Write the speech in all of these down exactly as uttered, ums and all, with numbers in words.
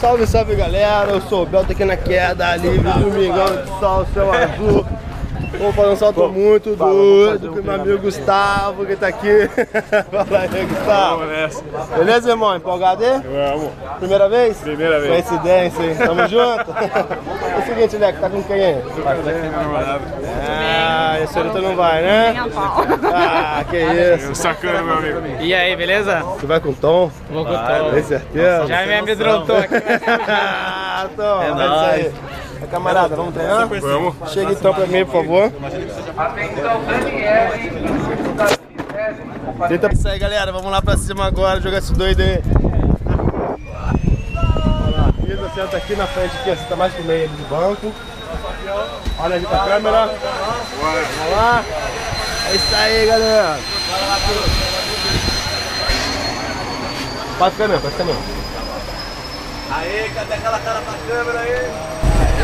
Salve, salve galera, eu sou o Bel, tô aqui na queda livre, domingão de sol, céu azul. Vamos fazer um salto Pô, muito fala, doido com um meu amigo Gustavo que tá aqui. Fala aí, Gustavo. Vamos nessa. Beleza, irmão? Empolgado aí? Vamos. Primeira vez? Primeira vez. Coincidência, hein? Tamo junto? É o seguinte, Leco, tá com quem aí? Ah, esse aí tu não vai, né? Ah, que isso. Sacana, meu amigo. E aí, beleza? Tu vai com o Tom? Vou com o Tom. Tem certeza? Já me amedrontou aqui. Ah, Tom, é é nóis. isso aí. Camarada, vamos treinar? Vamos. Chega então pra mim, por favor. Tenta... É isso aí, galera. Vamos lá pra cima agora, jogar esse doido aí. Olha lá, Isa, senta aqui na frente, aqui, você tá mais pro meio do banco. Olha aqui pra câmera. Vamos lá. É isso aí, galera. Passa a câmera, passa a câmera. Aê, cadê aquela cara pra câmera aí?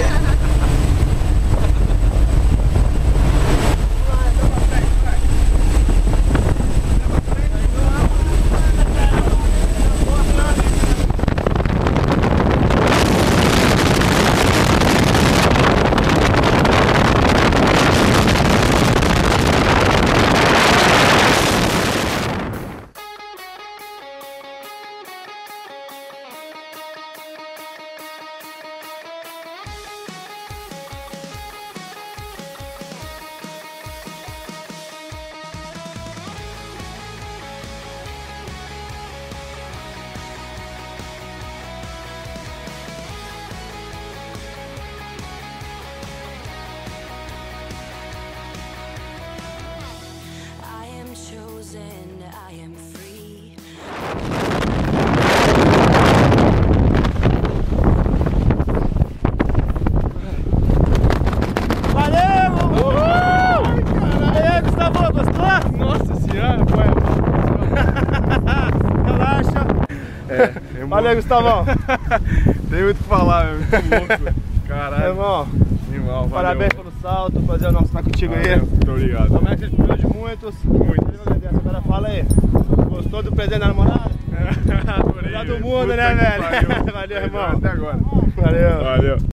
É, Valeu, Gustavão. Tem muito o que falar, meu. Muito louco. Caralho. Irmão, Irmão, parabéns pelo salto, fazer o nosso estar contigo aí. Muito obrigado. Como é que vocês precisam de muitos? Muito. Agora fala aí. Gostou do presente da namorada? Adorei. Melhor do mundo, né, velho? Valeu, irmão. Até agora. Valeu. Valeu.